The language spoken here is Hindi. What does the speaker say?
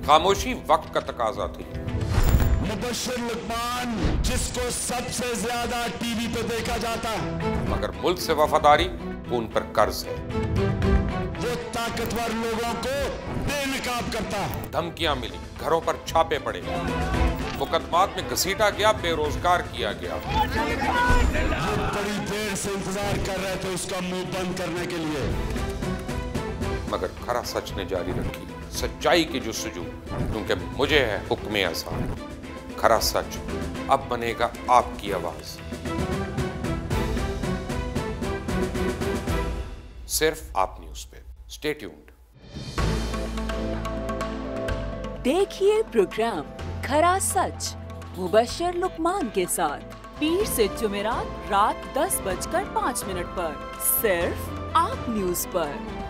खामोशी वक्त का तकाजा थी। मुबशर लुकमान, जिसको सबसे ज्यादा टीवी पे देखा जाता है, मगर मुल्क से वफादारी वो उन पर कर्ज है। वो ताकतवर लोगों को बेनकाब करता है। धमकियां मिली, घरों पर छापे पड़े, मुकदमात में घसीटा गया, बेरोजगार किया गया। वो बड़ी देर से इंतजार कर रहे थे उसका मुंह बंद करने के लिए, मगर खरा सच ने जारी रखी सच्चाई की जुस्तजू, क्योंकि मुझे है हुक्म आसान। खरा सच अब बनेगा आपकी आवाज, सिर्फ आप न्यूज पे। Stay tuned. देखिए प्रोग्राम खरा सच मुबशर लुकमान के साथ पीर से जुमेरात रात 10:05 पर सिर्फ आप न्यूज पर।